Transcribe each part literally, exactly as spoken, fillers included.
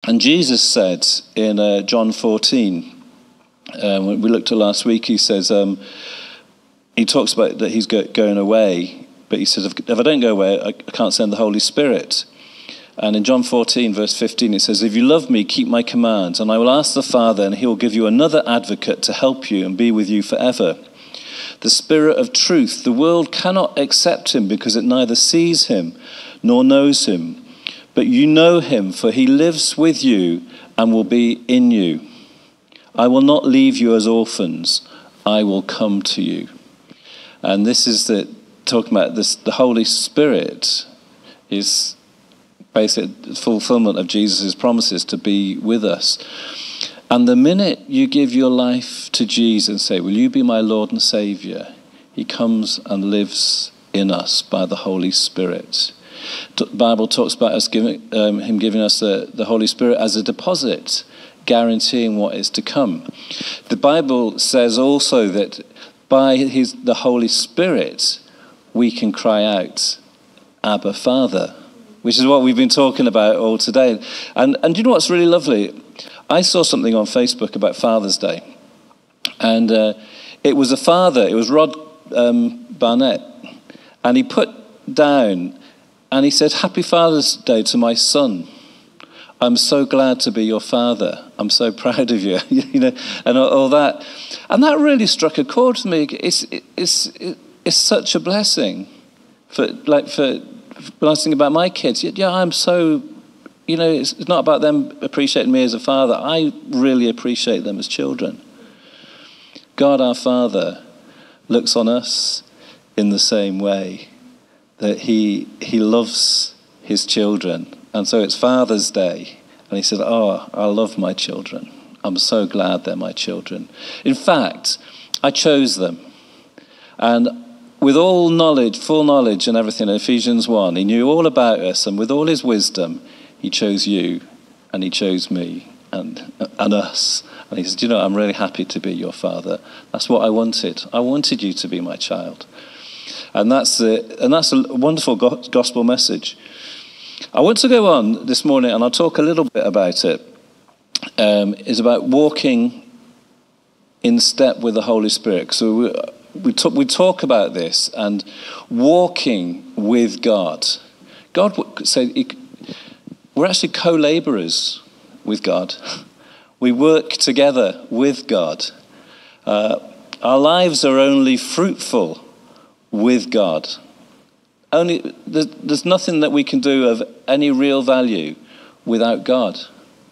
And Jesus said in uh, John fourteen, um, when we looked at last week, he says, um, he talks about that he's go- going away, but he says, if, if I don't go away, I, I can't send the Holy Spirit. And in John fourteen, verse fifteen, it says, if you love me, keep my commands, and I will ask the Father, and he will give you another advocate to help you and be with you forever. The Spirit of truth. The world cannot accept him because it neither sees him nor knows him. But you know him, for he lives with you and will be in you. I will not leave you as orphans. I will come to you. And this is the talking about this. The Holy Spirit is basically fulfillment of Jesus' promises to be with us. And the minute you give your life to Jesus and say, will you be my Lord and Savior? He comes and lives in us by the Holy Spirit. The Bible talks about us giving, um, him giving us the, the Holy Spirit as a deposit, guaranteeing what is to come. The Bible says also that by his, the Holy Spirit, we can cry out, Abba, Father, which is what we've been talking about all today. And, and you know what's really lovely? I saw something on Facebook about Father's Day. And uh, it was a father, it was Rod um, Barnett. And he put down, and he said, Happy Father's Day to my son. I'm so glad to be your father. I'm so proud of you, you know, and all, all that. And that really struck a chord with me. It's it's it's such a blessing for like for when I was thinking about my kids. Yeah, I'm so, you know, it's, it's not about them appreciating me as a father. I really appreciate them as children. God, our Father, looks on us in the same way, that he he loves his children. And so it's Father's Day. And he said, oh, I love my children. I'm so glad they're my children. In fact, I chose them. And with all knowledge, full knowledge and everything, in Ephesians one, he knew all about us. And with all his wisdom, he chose you and he chose me and, and us. And he said, you know, I'm really happy to be your father. That's what I wanted. I wanted you to be my child. And that's the, and that's a wonderful gospel message. I want to go on this morning, and I'll talk a little bit about it. Um, is about walking in step with the Holy Spirit. So we we talk, we talk about this and walking with God. God said we're actually co-laborers with God. We work together with God. Uh, our lives are only fruitful with God. Only there's nothing that we can do of any real value without God.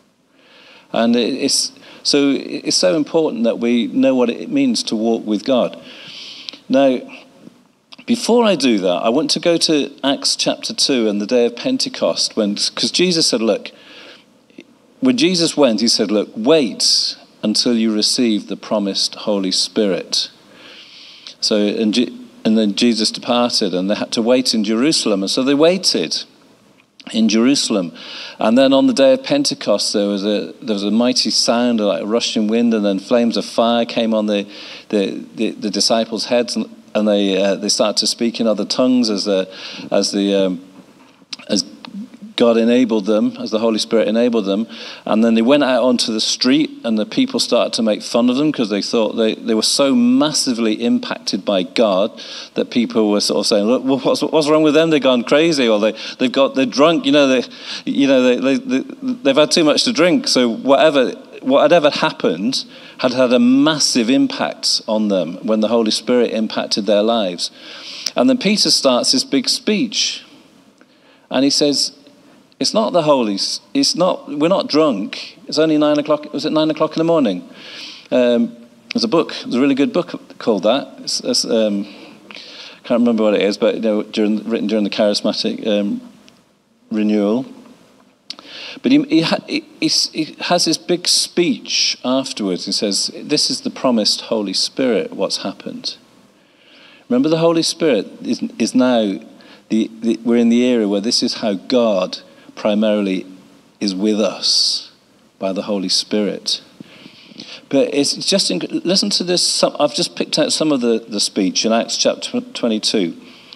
And it's so it's so important that we know what it means to walk with God. Now, before I do that, I want to go to Acts chapter two and the day of Pentecost, when because Jesus said, look, when Jesus went, he said, look, wait until you receive the promised Holy Spirit. So and. And then Jesus departed, and they had to wait in Jerusalem. And so they waited in Jerusalem. And then on the day of Pentecost, there was a there was a mighty sound, like a rushing wind, and then flames of fire came on the the, the, the disciples' heads, and, and they uh, they started to speak in other tongues as the as the um, as God enabled them, as the Holy Spirit enabled them. And then they went out onto the street, and the people started to make fun of them because they thought they, they were so massively impacted by God that people were sort of saying, look, what's, what's wrong with them? They've gone crazy, or they, they've got, they're drunk, you know, they, you know, they, they, they, they've had too much to drink. So whatever, whatever happened had had a massive impact on them when the Holy Spirit impacted their lives. And then Peter starts this big speech, and he says, It's not the Holy, it's not, we're not drunk. It's only nine o'clock, was it nine o'clock in the morning? Um, there's a book, there's a really good book called that. It's, it's, um, can't remember what it is, but you know, during, written during the charismatic um, renewal. But he, he, ha, he, he has this big speech afterwards. He says, this is the promised Holy Spirit, what's happened. Remember, the Holy Spirit is, is now, the, the, we're in the era where this is how God primarily is with us by the Holy Spirit. But it's just, listen to this, I've just picked out some of the, the speech in Acts chapter twenty-two.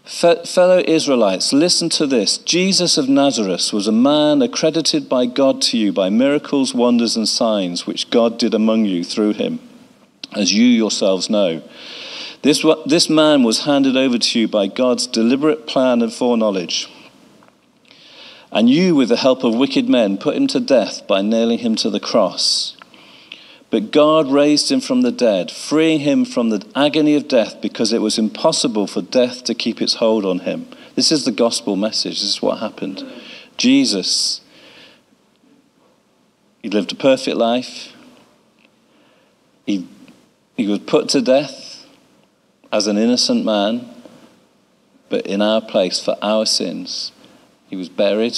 Fe- fellow Israelites, listen to this. Jesus of Nazareth was a man accredited by God to you by miracles, wonders, and signs, which God did among you through him, as you yourselves know. This, this man was handed over to you by God's deliberate plan and foreknowledge. And you, with the help of wicked men, put him to death by nailing him to the cross. But God raised him from the dead, freeing him from the agony of death, because it was impossible for death to keep its hold on him. This is the gospel message. This is what happened. Jesus, he lived a perfect life. He, he was put to death as an innocent man, but in our place for our sins. He was buried.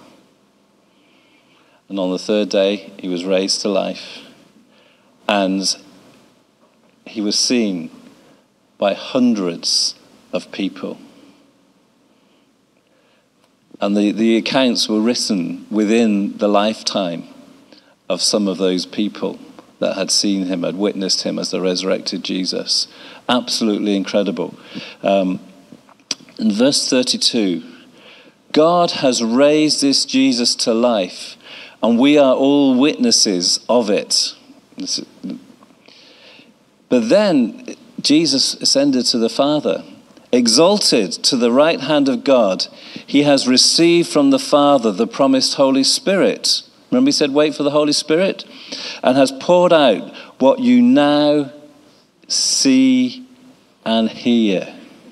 And on the third day, he was raised to life. And he was seen by hundreds of people. And the, the accounts were written within the lifetime of some of those people that had seen him, had witnessed him as the resurrected Jesus. Absolutely incredible. Um, in verse thirty-two, God has raised this Jesus to life, and we are all witnesses of it. But then Jesus ascended to the Father, exalted to the right hand of God. He has received from the Father the promised Holy Spirit. Remember he said, wait for the Holy Spirit? And has poured out what you now see and hear.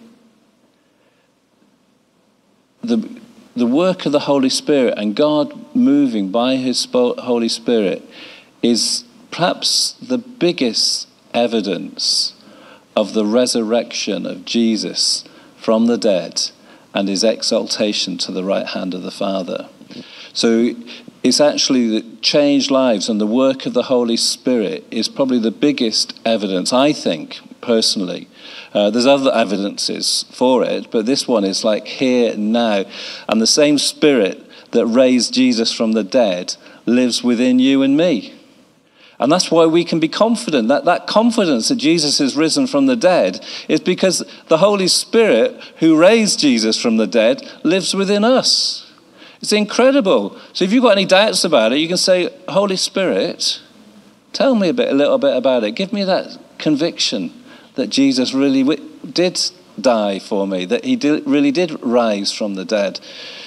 The, the work of the Holy Spirit and God moving by his Holy Spirit is perhaps the biggest evidence of the resurrection of Jesus from the dead and his exaltation to the right hand of the Father. So it's actually that changed lives, and the work of the Holy Spirit is probably the biggest evidence, I think, personally. Uh, there's other evidences for it, but this one is like here and now. And the same Spirit that raised Jesus from the dead lives within you and me. And that's why we can be confident. That, that confidence that Jesus is risen from the dead is because the Holy Spirit who raised Jesus from the dead lives within us. It's incredible. So if you've got any doubts about it, you can say, Holy Spirit, tell me a bit, a little bit about it. Give me that conviction that Jesus really w- did die for me, that he did, really did rise from the dead.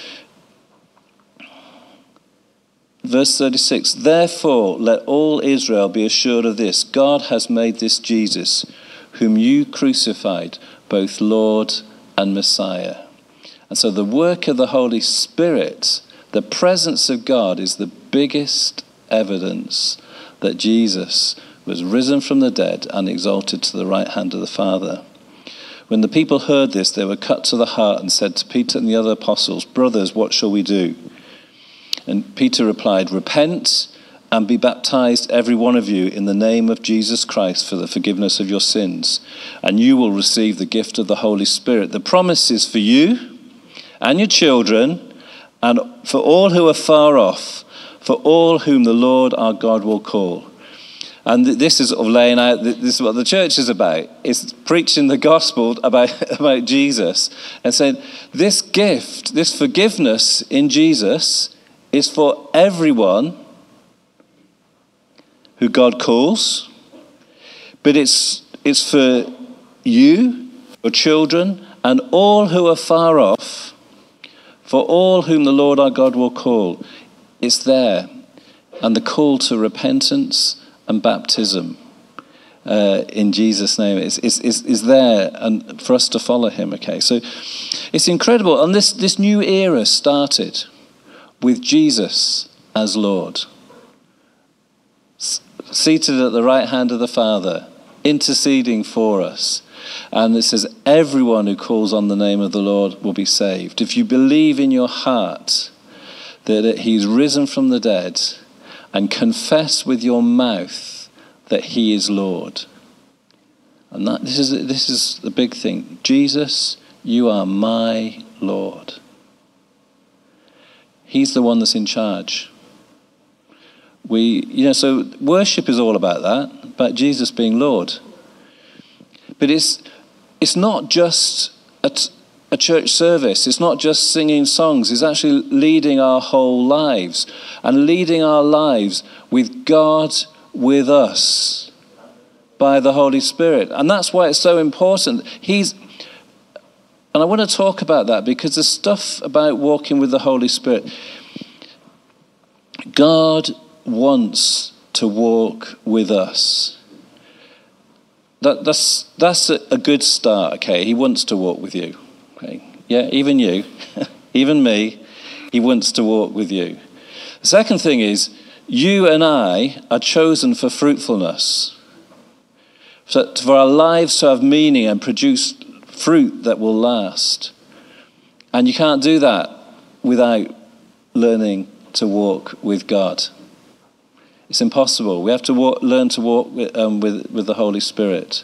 Verse thirty-six, therefore let all Israel be assured of this, God has made this Jesus, whom you crucified, both Lord and Messiah. And so the work of the Holy Spirit, the presence of God, is the biggest evidence that Jesus was risen from the dead and exalted to the right hand of the Father. When the people heard this, they were cut to the heart and said to Peter and the other apostles, brothers, what shall we do? And Peter replied, repent and be baptized, every one of you, in the name of Jesus Christ for the forgiveness of your sins, and you will receive the gift of the Holy Spirit. The promise is for you and your children, and for all who are far off, for all whom the Lord our God will call. And this is sort of laying out, this is what the church is about. It's preaching the gospel about, about Jesus and saying, this gift, this forgiveness in Jesus is for everyone who God calls, but it's it's for you, your children, and all who are far off, for all whom the Lord our God will call. It's there. And the call to repentance and baptism uh, in Jesus' name is, is, is, is there, and for us to follow him, okay? So it's incredible. And this, this new era started with Jesus as Lord, S- seated at the right hand of the Father, interceding for us. And it says, everyone who calls on the name of the Lord will be saved. If you believe in your heart that he's risen from the dead and confess with your mouth that he is Lord. And that, this is this is the big thing. Jesus, you are my Lord. He's the one that's in charge. We, you know, so worship is all about that, about Jesus being Lord. But it's it's not just a, a church service. It's not just singing songs. It's actually leading our whole lives and leading our lives with God with us by the Holy Spirit. And that's why it's so important. He's, and I want to talk about that because the stuff about walking with the Holy Spirit, God wants to walk with us. That, that's that's a, a good start, okay? He wants to walk with you. Okay. Yeah, even you, even me, he wants to walk with you. The second thing is, you and I are chosen for fruitfulness. So for our lives to have meaning and produce fruit that will last. And you can't do that without learning to walk with God. It's impossible. We have to walk, learn to walk with, um, with, with the Holy Spirit.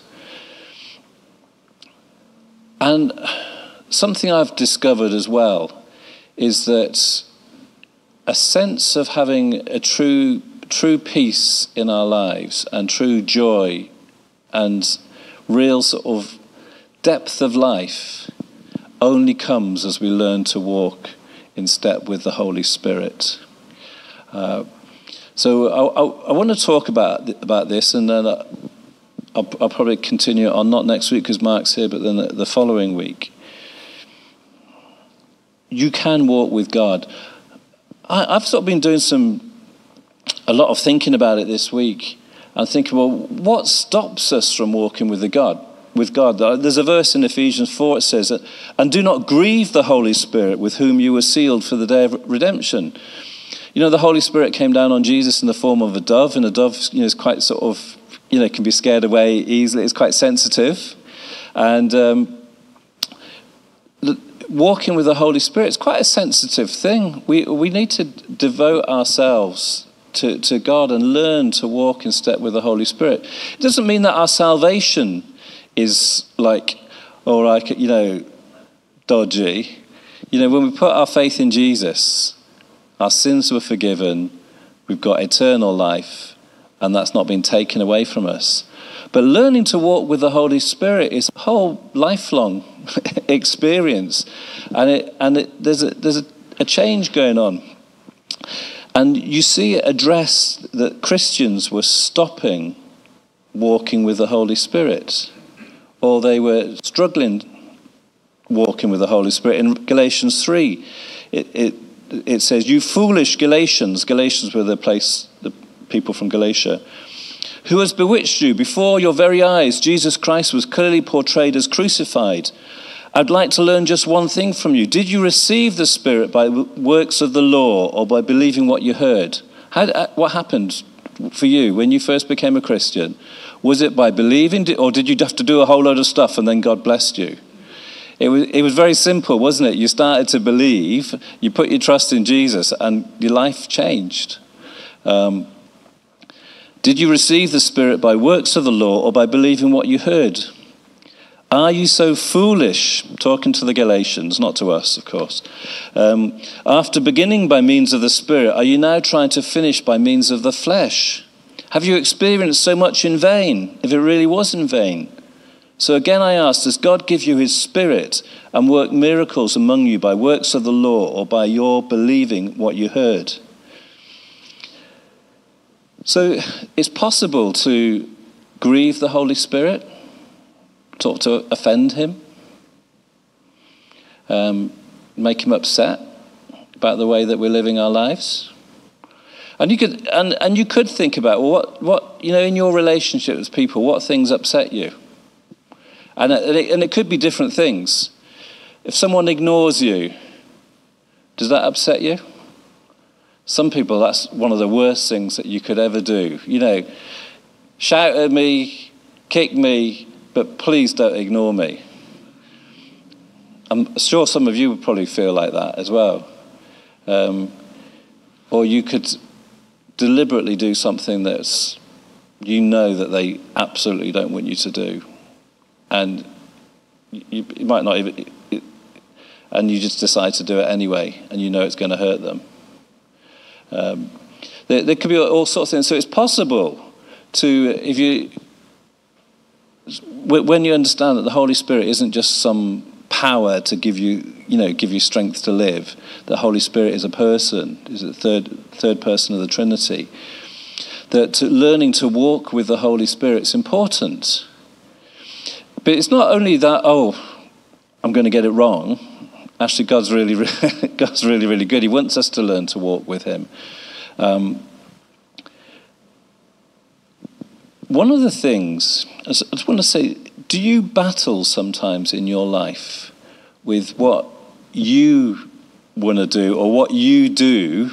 And something I've discovered as well is that a sense of having a true true peace in our lives and true joy and real sort of depth of life only comes as we learn to walk in step with the Holy Spirit. Uh, so I, I, I want to talk about about this, and then I'll, I'll probably continue on, not next week because Mark's here, but then the, the following week. You can walk with God. I, I've sort of been doing some, a lot of thinking about it this week, and thinking, well, what stops us from walking with the God? With God, there's a verse in Ephesians four. It says, "And do not grieve the Holy Spirit, with whom you were sealed for the day of redemption." You know, the Holy Spirit came down on Jesus in the form of a dove, and a dove, you know, is quite sort of, you know, can be scared away easily. It's quite sensitive, and um, walking with the Holy Spirit is quite a sensitive thing. We we need to devote ourselves to, to God and learn to walk in step with the Holy Spirit. It doesn't mean that our salvation is like, or like, you know, dodgy. You know, when we put our faith in Jesus, our sins were forgiven, we've got eternal life, and that's not been taken away from us. But learning to walk with the Holy Spirit is a whole lifelong experience, and it and it, there's a there's a, a change going on, and you see it addressed that Christians were stopping walking with the Holy Spirit, or they were struggling walking with the Holy Spirit. In Galatians three, it it it says, "You foolish Galatians," Galatians were the place, the people from Galatia, "who has bewitched you? Before your very eyes, Jesus Christ was clearly portrayed as crucified. I'd like to learn just one thing from you. Did you receive the Spirit by works of the law or by believing what you heard?" How, what happened for you when you first became a Christian? Was it by believing, or did you have to do a whole load of stuff and then God blessed you? It was, it was very simple, wasn't it? You started to believe, you put your trust in Jesus, and your life changed. Um, Did you receive the Spirit by works of the law or by believing what you heard? Are you so foolish, talking to the Galatians, not to us, of course, um, after beginning by means of the Spirit, are you now trying to finish by means of the flesh? Have you experienced so much in vain, if it really was in vain? So again I ask, does God give you his Spirit and work miracles among you by works of the law or by your believing what you heard? So it's possible to grieve the Holy Spirit, to, to offend him, um, make him upset about the way that we're living our lives. And you could and, and you could think about, well, what what you know, in your relationship with people, what things upset you? And it, and it could be different things. If someone ignores you, does that upset you? Some people, that's one of the worst things that you could ever do. You know, shout at me, kick me, but please don't ignore me. I'm sure some of you would probably feel like that as well. Um, or you could deliberately do something that's, you know that they absolutely don't want you to do. And you, you might not even, it, and you just decide to do it anyway, and you know it's going to hurt them. Um, there, there could be all sorts of things. So it's possible to, if you, when you understand that the Holy Spirit isn't just some power to give you, you know, give you strength to live. The Holy Spirit is a person, is the third third person of the Trinity. That learning to walk with the Holy Spirit is important. But it's not only that, oh, I'm going to get it wrong. Actually, God's really, God's really, really good. He wants us to learn to walk with him. Um, one of the things, I just want to say, do you battle sometimes in your life with what you want to do or what you do,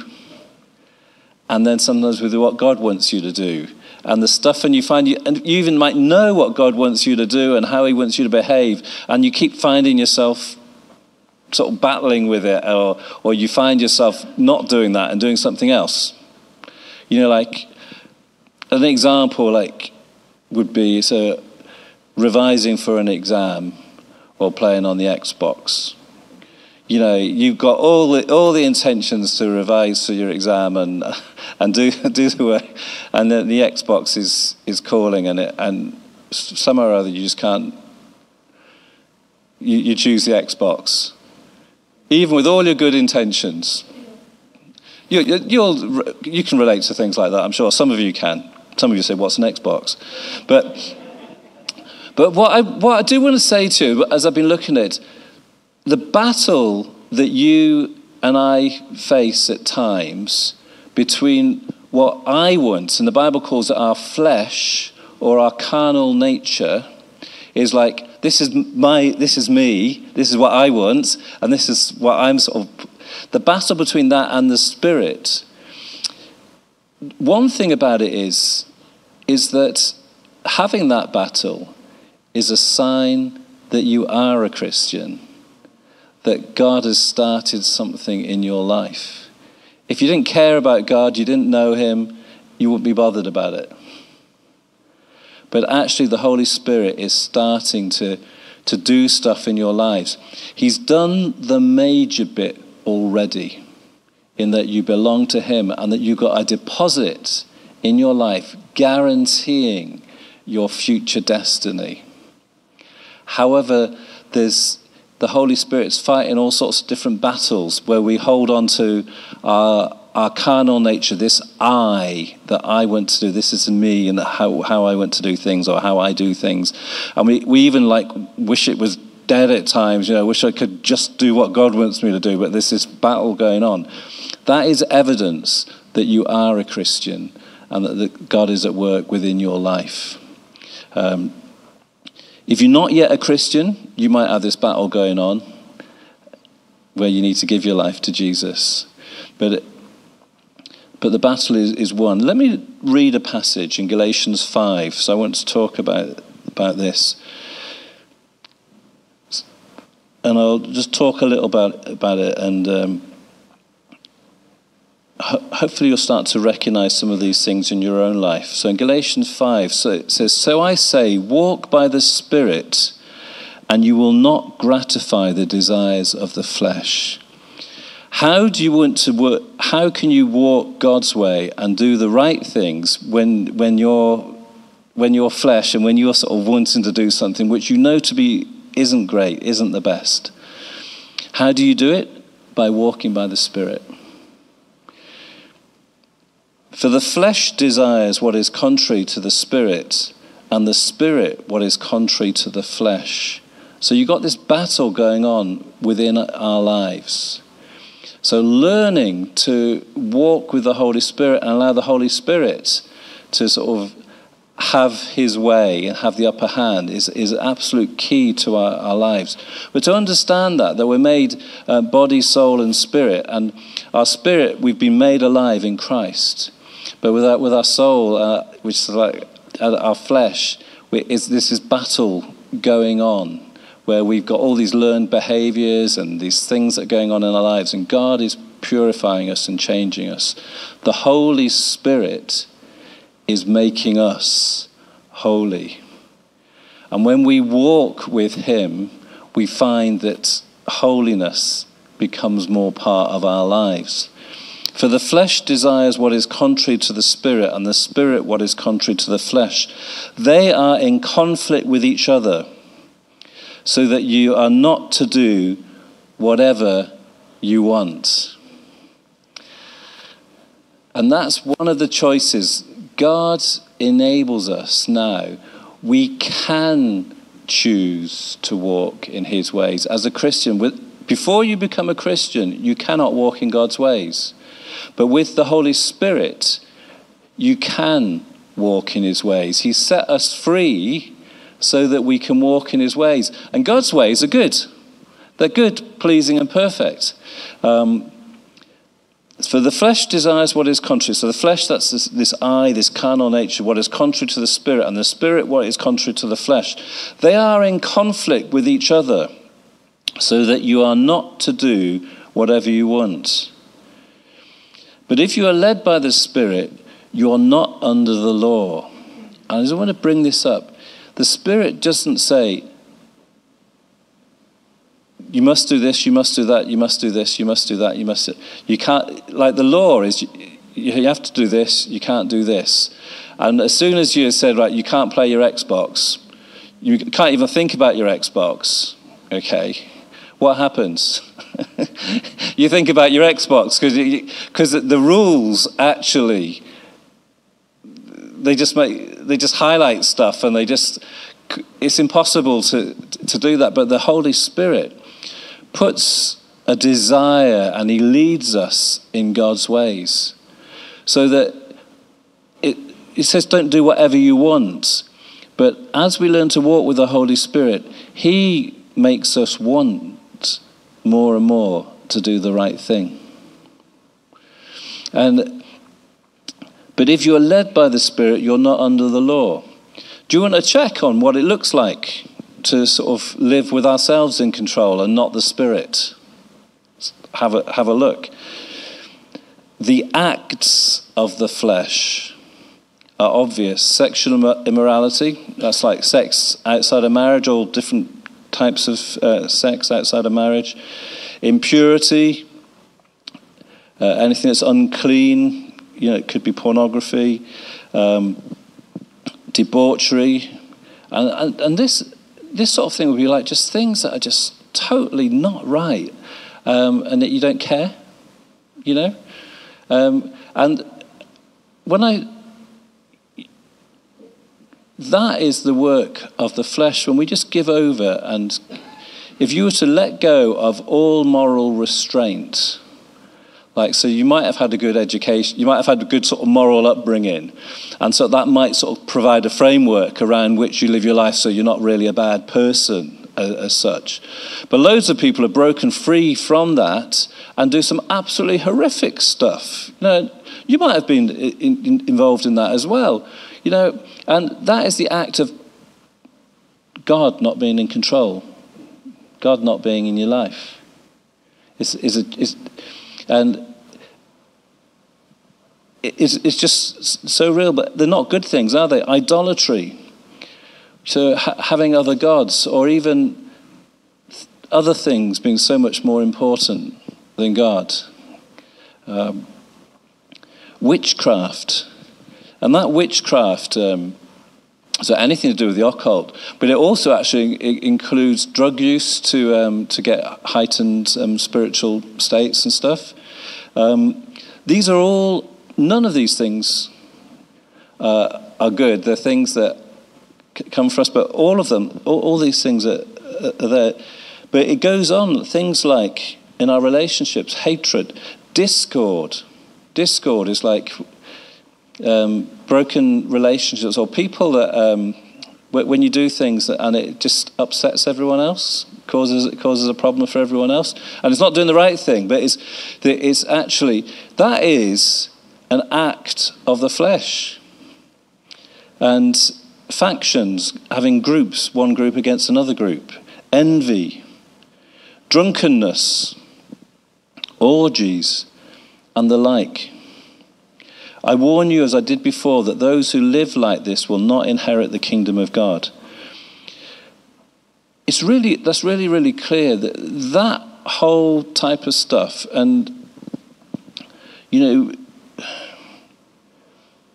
and then sometimes with what God wants you to do? And the stuff, and you find, you, and you even might know what God wants you to do and how he wants you to behave, and you keep finding yourself sort of battling with it, or or you find yourself not doing that and doing something else. You know, like, an example, like, would be, so, revising for an exam or playing on the Xbox. You know, you've got all the all the intentions to revise for your exam and and do do the work, and then the Xbox is is calling, and it and somehow or other you just can't. You, you choose the Xbox, even with all your good intentions. You you'll you can relate to things like that. I'm sure some of you can. Some of you say, "What's an Xbox?" But but what I what I do want to say to you, as I've been looking at it, the battle that you and I face at times between what I want, and the Bible calls it our flesh or our carnal nature, is like, this is my, this is me, this is what I want, and this is what I'm sort of, the battle between that and the Spirit. One thing about it is, is that having that battle is a sign that you are a Christian, that God has started something in your life. If you didn't care about God, you didn't know him, you wouldn't be bothered about it. But actually the Holy Spirit is starting to, to do stuff in your lives. He's done the major bit already, in that you belong to him and that you've got a deposit in your life guaranteeing your future destiny. However, there's the Holy Spirit's fighting all sorts of different battles where we hold on to our, our carnal nature, this I, that I want to do, this is me, and how, how I want to do things or how I do things. And we, we even like wish it was dead at times, you know, wish I could just do what God wants me to do, but there's this battle going on. That is evidence that you are a Christian and that, that God is at work within your life. Um, If you're not yet a Christian, you might have this battle going on where you need to give your life to Jesus. But but the battle is, is won. Let me read a passage in Galatians five. So I want to talk about, about this. And I'll just talk a little about, about it, and um, ho- hopefully you'll start to recognize some of these things in your own life. So in Galatians five, so it says, "So I say, walk by the Spirit, and you will not gratify the desires of the flesh." How do you want to work? How can you walk God's way and do the right things when when you're when your flesh and when you're sort of wanting to do something which you know to be isn't great, isn't the best? How do you do it? By walking by the Spirit. For the flesh desires what is contrary to the Spirit, and the Spirit what is contrary to the flesh. So you've got this battle going on within our lives. So learning to walk with the Holy Spirit and allow the Holy Spirit to sort of have his way and have the upper hand is, is absolute key to our, our lives. But to understand that, that we're made uh, body, soul and spirit, and our spirit, we've been made alive in Christ. But with our, with our soul, uh, which is like uh, our flesh, we, is, this is battle going on, where we've got all these learned behaviors and these things that are going on in our lives, and God is purifying us and changing us. The Holy Spirit is making us holy. And when we walk with him, we find that holiness becomes more part of our lives. For the flesh desires what is contrary to the Spirit, and the Spirit what is contrary to the flesh. They are in conflict with each other, so that you are not to do whatever you want. And that's one of the choices. God enables us now. We can choose to walk in his ways. As a Christian, with, before you become a Christian, you cannot walk in God's ways. But with the Holy Spirit, you can walk in his ways. He set us free so that we can walk in his ways. And God's ways are good. They're good, pleasing, and perfect. Um, For the flesh desires what is contrary. So the flesh, that's this, this I, this carnal nature, what is contrary to the spirit, and the spirit, what is contrary to the flesh. They are in conflict with each other, so that you are not to do whatever you want. But if you are led by the Spirit, you are not under the law. And I just want to bring this up. The Spirit doesn't say, you must do this, you must do that, you must do this, you must do that, you must do... You can't... Like the law is, you, you have to do this, you can't do this. And as soon as you said, right, you can't play your Xbox, you can't even think about your Xbox, okay, what happens? You think about your Xbox, because the rules actually, they just make, they just highlight stuff, and they just... It's impossible to, to do that, but the Holy Spirit puts a desire, and he leads us in God's ways. So that it, it says don't do whatever you want. But as we learn to walk with the Holy Spirit, he makes us want more and more to do the right thing. And but if you're led by the Spirit, you're not under the law. Do you want to check on what it looks like to sort of live with ourselves in control and not the Spirit? Have a, have a look. The acts of the flesh are obvious. Sexual immorality, that's like sex outside of marriage, all different types of uh, sex outside of marriage. Impurity, uh, anything that's unclean, you know, it could be pornography, um, debauchery, and, and, and this this sort of thing would be like just things that are just totally not right, um, and that you don't care, you know. Um, and when I, that is the work of the flesh. When we just give over, and if you were to let go of all moral restraint. Like, so you might have had a good education, you might have had a good sort of moral upbringing, and so that might sort of provide a framework around which you live your life, so you're not really a bad person as, as such. But loads of people are broken free from that and do some absolutely horrific stuff. You know, you might have been in, in, involved in that as well. You know, and that is the act of God not being in control, God not being in your life. It's, it's, a, it's And it's, it's just so real, but they're not good things, are they? Idolatry. So ha- having other gods, or even other things being so much more important than God. Um, witchcraft. And that witchcraft, um, so anything to do with the occult, but it also actually it includes drug use to um, to get heightened um, spiritual states and stuff. Um, these are all, none of these things uh, are good. They're things that c- come for us, but all of them, all, all these things are, are there. But it goes on, things like in our relationships, hatred, discord. Discord is like um, broken relationships, or people that um, when you do things that, and it just upsets everyone else, causes it causes a problem for everyone else, and it's not doing the right thing, but it's it's actually, that is an act of the flesh. And factions, having groups, one group against another group, envy, drunkenness, orgies, and the like. I warn you, as I did before, that those who live like this will not inherit the kingdom of God. It's really, that's really, really clear that that whole type of stuff, and, you know,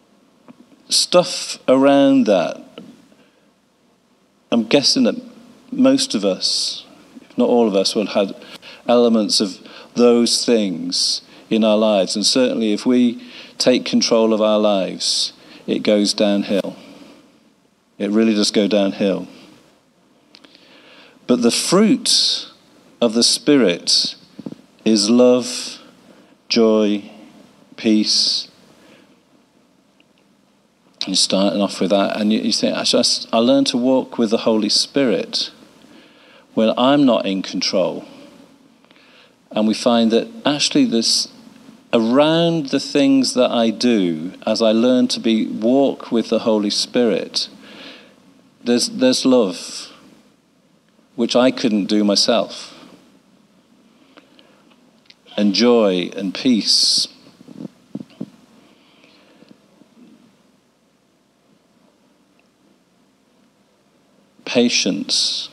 stuff around that, I'm guessing that most of us, if not all of us, will have elements of those things in our lives. And certainly if we take control of our lives, it goes downhill. It really does go downhill. But the fruit of the Spirit is love, joy, peace. You're starting off with that, and you, you think, actually, I learn to walk with the Holy Spirit when I'm not in control. And we find that actually this, around the things that I do, as I learn to be walk with the Holy Spirit, there's there's love, which I couldn't do myself, and joy and peace. Patience.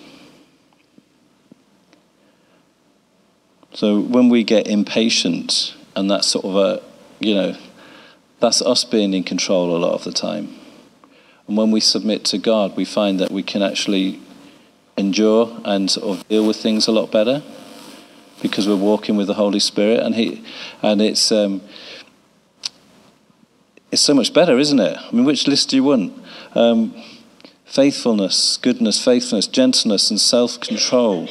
So when we get impatient, and that's sort of a, you know, that's us being in control a lot of the time. And when we submit to God, we find that we can actually endure and sort of deal with things a lot better because we're walking with the Holy Spirit, and he, and it's um, it's so much better, isn't it? I mean, which list do you want? Um, faithfulness, goodness, faithfulness, gentleness, and self-control.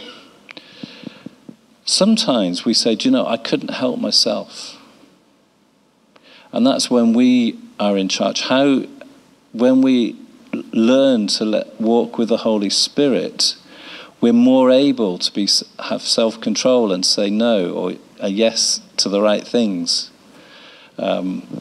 Sometimes we say, do you know, I couldn't help myself. And that's when we are in charge. How, when we learn to let, walk with the Holy Spirit, we're more able to be have self-control and say no or a yes to the right things. Um,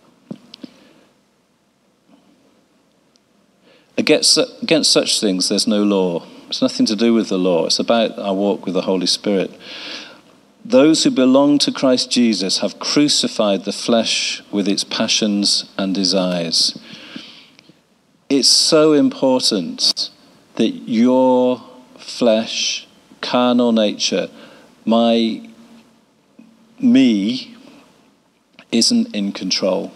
against, against such things, there's no law. It's nothing to do with the law. It's about our walk with the Holy Spirit. Those who belong to Christ Jesus have crucified the flesh with its passions and desires. It's so important that your flesh, carnal nature, my, me, isn't in control.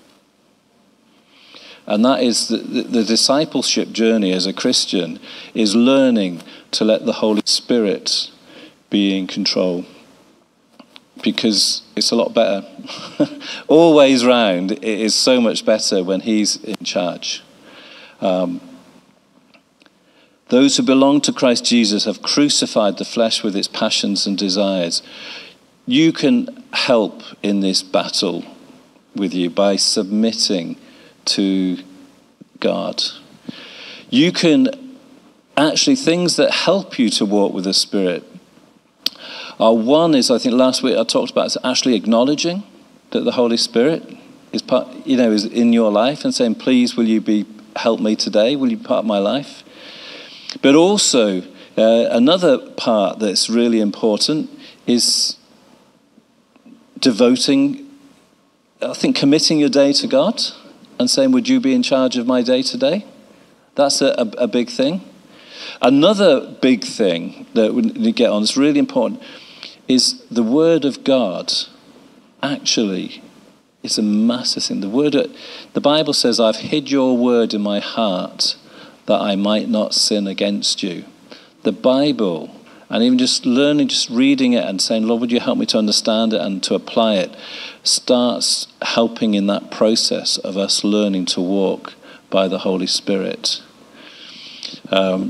And that is the, the, the discipleship journey as a Christian is learning to let the Holy Spirit be in control. Because it's a lot better. Always round, it is so much better when he's in charge. Um, Those who belong to Christ Jesus have crucified the flesh with its passions and desires. You can help in this battle with you by submitting to God. You can actually, things that help you to walk with the Spirit are, one is, I think last week I talked about, is actually acknowledging that the Holy Spirit is part, you know, is in your life and saying, please, will you be help me today? Will you be part of my life? But also, uh, another part that's really important is devoting, I think, committing your day to God and saying, would you be in charge of my day today? That's a, a, a big thing. Another big thing that we need to get on, that's really important, is the Word of God actually is a massive thing. The word, the Bible says, I've hid your word in my heart that I might not sin against you. The Bible, and even just learning, just reading it and saying, Lord, would you help me to understand it and to apply it, starts helping in that process of us learning to walk by the Holy Spirit. Um,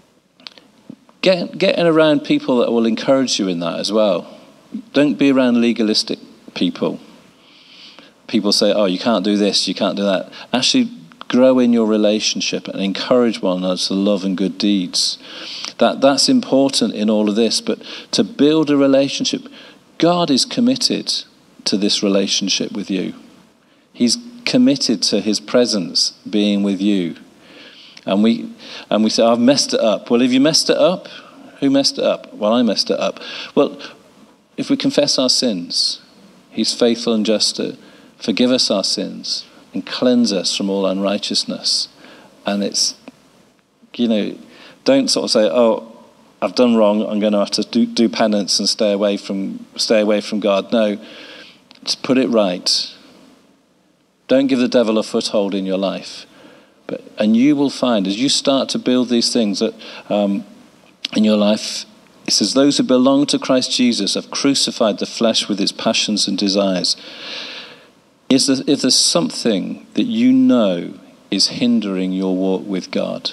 get, getting around people that will encourage you in that as well. Don't be around legalistic people. People say, oh, you can't do this, you can't do that. Actually, grow in your relationship and encourage one another to love and good deeds. That that's important in all of this. But to build a relationship, God is committed to this relationship with you. He's committed to his presence being with you. And we and we say, I've messed it up. Well, if you messed it up, who messed it up? Well, I messed it up. Well, if we confess our sins, he's faithful and just to forgive us our sins and cleanse us from all unrighteousness. And it's, you know, don't sort of say, oh, I've done wrong, I'm going to have to do, do penance and stay away from stay away from God. No, just put it right. Don't give the devil a foothold in your life. But and you will find, as you start to build these things, that um, in your life. It says, those who belong to Christ Jesus have crucified the flesh with its passions and desires. Is there, if there's something that you know is hindering your walk with God,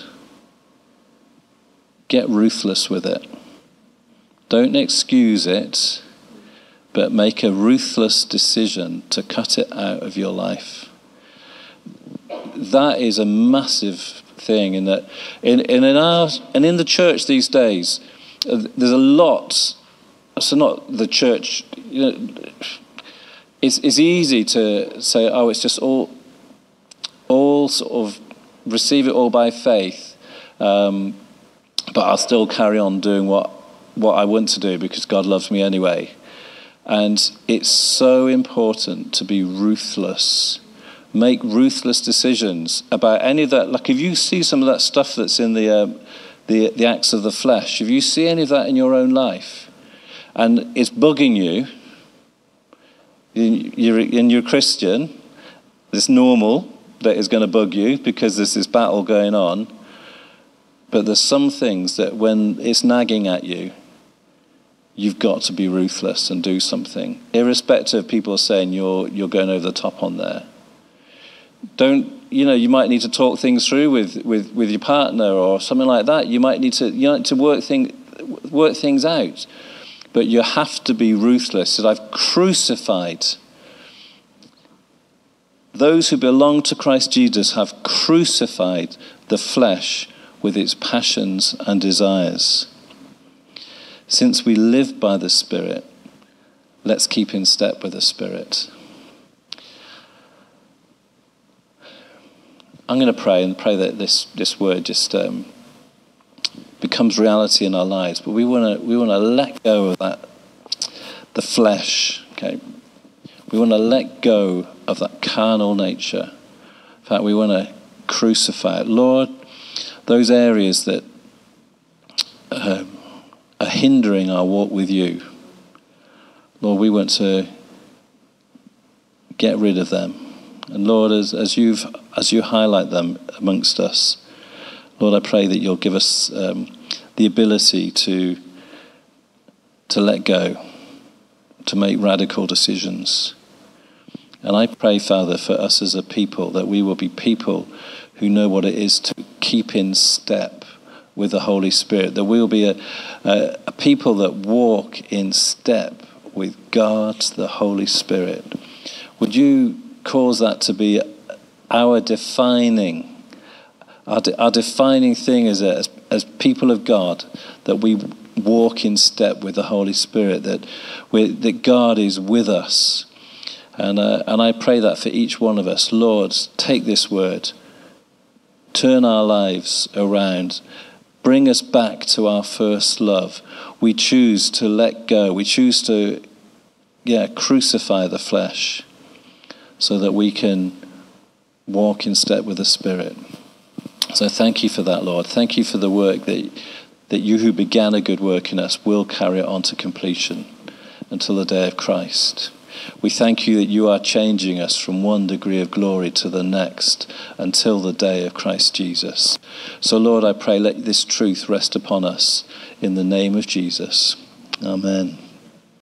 get ruthless with it. Don't excuse it, but make a ruthless decision to cut it out of your life. That is a massive thing in that, in, in, in our and in the church these days, there's a lot. So not the church. You know, it's it's easy to say, oh, it's just all, all sort of receive it all by faith, um, but I'll still carry on doing what what I want to do because God loves me anyway. And it's so important to be ruthless. Make ruthless decisions about any of that. Like if you see some of that stuff that's in the um, the the acts of the flesh, if you see any of that in your own life, and it's bugging you, you're and you're a Christian, it's normal that it's going to bug you because there's this battle going on. But there's some things that when it's nagging at you, you've got to be ruthless and do something, irrespective of people saying you're you're going over the top on there. Don't, you know, you might need to talk things through with, with, with your partner or something like that. You might need to you know, to work thing work things out, but you have to be ruthless. So I've crucified those who belong to Christ Jesus have crucified the flesh with its passions and desires. Since we live by the Spirit, let's keep in step with the Spirit. I'm going to pray and pray that this, this word just um, becomes reality in our lives. But we want to we want to let go of that, the flesh. Okay, we want to let go of that carnal nature. In fact, we want to crucify it, Lord. Those areas that um, are hindering our walk with you, Lord, we want to get rid of them. And Lord, as, as you've as you highlight them amongst us, Lord, I pray that you'll give us um, the ability to to let go, to make radical decisions. And I pray, Father, for us as a people, that we will be people who know what it is to keep in step with the Holy Spirit, that we will be a, a, a people that walk in step with God, the Holy Spirit. Would you cause that to be our defining, our, de- our defining thing as, a, as as people of God, that we walk in step with the Holy Spirit, that we that God is with us, and uh, and I pray that for each one of us. Lord, take this word, turn our lives around, bring us back to our first love. We choose to let go. We choose to, yeah, crucify the flesh, so that we can walk in step with the Spirit. So thank you for that, Lord. Thank you for the work that that you who began a good work in us will carry it on to completion until the day of Christ. We thank you that you are changing us from one degree of glory to the next until the day of Christ Jesus. So Lord, I pray, let this truth rest upon us in the name of Jesus. Amen.